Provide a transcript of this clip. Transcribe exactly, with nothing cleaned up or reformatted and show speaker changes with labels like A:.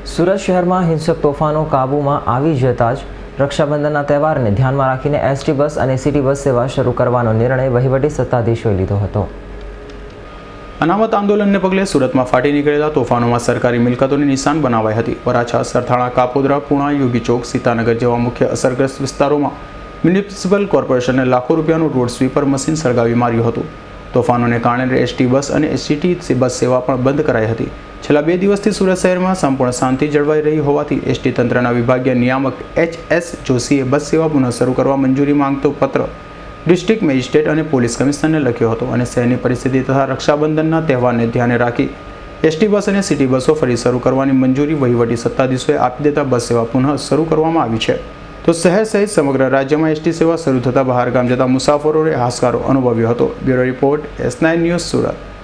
A: સુરત શહેરમાં હિંસક તોફાનો કાબૂમાં આવી જતા જ રક્ષાબંધનના તહેવારને ધ્યાનમાં રાખીને એસટી બસ અને સિટી બસ સેવા શરૂ કરવાનો નિર્ણય વહીવટી સત્તાધીશોએ લીધો હતો।
B: અનામત આંદોલનને પગલે સુરતમાં ફાટી નીકળેલા તોફાનોમાં સરકારી મિલકતોની નિશાન બનાવાઈ હતી। વરાછા, સરથાણા, કાપોદ્રા, પુણા, યોગી ચોક, સીતાનગર જેવા મુખ્ય અસરગ્રસ્ત વિસ્તારોમાં મ્યુનિસિપલ કોર્પોરેશને લાખો રૂપિયાનું રોડ સ્વીપર મશીન સળગાવી માર્યું હતું। તોફાનોને કારણે એસટી બસ અને સિટી બસ સેવા પણ બંધ કરાઈ હતી। છેલ્લા બે દિવસથી સુરત શહેરમાં સંપૂર્ણ શાંતિ જળવાઈ રહી હોવાથી એસટી તંત્રના વિભાગીય નિયામક એચ એસ જોશીએ બસ સેવા પુનઃ શરૂ કરવા મંજૂરી માંગતો પત્ર ડિસ્ટ્રિક્ટ મેજિસ્ટ્રેટ અને પોલીસ કમિશનરને લખ્યો હતો અને શહેરની પરિસ્થિતિ તથા રક્ષાબંધનના તહેવારને ધ્યાને રાખી એસટી બસ અને સિટી બસો ફરી શરૂ કરવાની મંજૂરી વહીવટી સત્તાધીશોએ આપી દેતા બસ સેવા પુનઃ શરૂ કરવામાં આવી છે। તો શહેર સહિત સમગ્ર રાજ્યમાં એસટી સેવા શરૂ થતાં બહારગામ જતા મુસાફરોએ હાશકારો અનુભવ્યો હતો। Bureau report, S nine news, Surat.